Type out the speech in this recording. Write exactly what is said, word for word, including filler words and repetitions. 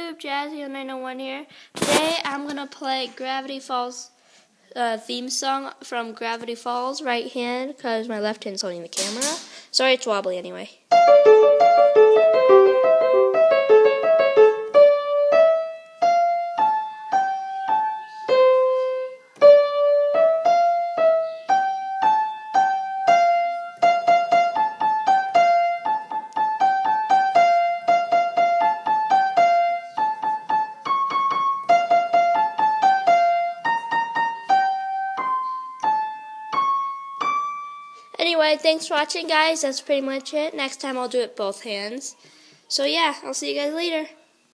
YouTube, Jazzy nine oh one here. Today I'm gonna play Graviy Falls uh, theme song from Graviy Falls, right hand, because my left hand's holding the camera. Sorry, it's wobbly anyway. Anyway, thanks for watching, guys. That's pretty much it. Next time I'll do it both hands. So yeah, I'll see you guys later.